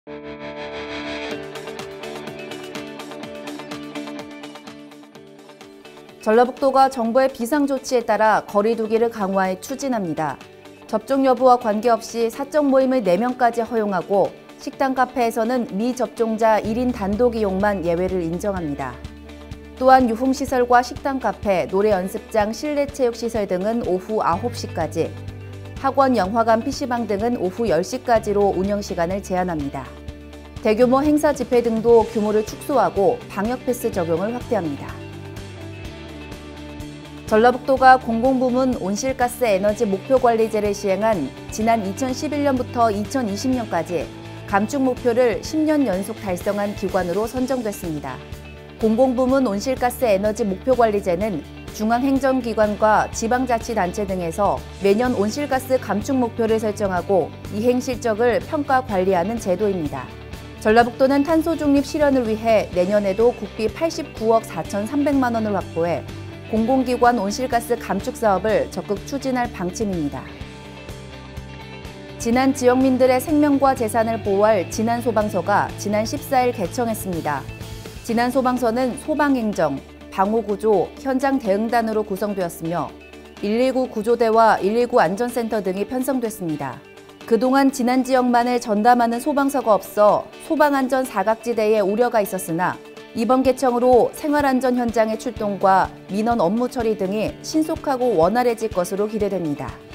전라북도가 정부의 비상조치에 따라 거리 두기를 강화해 추진합니다. 접종 여부와 관계없이 사적 모임을 4명까지 허용하고 식당 카페에서는 미접종자 1인 단독 이용만 예외를 인정합니다. 또한 유흥시설과 식당 카페, 노래 연습장, 실내 체육시설 등은 오후 9시까지, 학원, 영화관, PC방 등은 오후 10시까지로 운영시간을 제한합니다. 대규모 행사 집회 등도 규모를 축소하고 방역 패스 적용을 확대합니다. 전라북도가 공공부문 온실가스 에너지 목표관리제를 시행한 지난 2011년부터 2020년까지 감축 목표를 10년 연속 달성한 기관으로 선정됐습니다. 공공부문 온실가스 에너지 목표관리제는 중앙행정기관과 지방자치단체 등에서 매년 온실가스 감축 목표를 설정하고 이행 실적을 평가 관리하는 제도입니다. 전라북도는 탄소 중립 실현을 위해 내년에도 국비 89억 4,300만 원을 확보해 공공기관 온실가스 감축 사업을 적극 추진할 방침입니다. 지난 지역민들의 생명과 재산을 보호할 진안소방서가 지난 14일 개청했습니다. 진안소방서는 소방행정, 방호구조, 현장 대응단으로 구성되었으며 119 구조대와 119 안전센터 등이 편성됐습니다. 그동안 진안 지역만을 전담하는 소방서가 없어 소방안전 사각지대에 우려가 있었으나 이번 개청으로 생활안전 현장의 출동과 민원 업무 처리 등이 신속하고 원활해질 것으로 기대됩니다.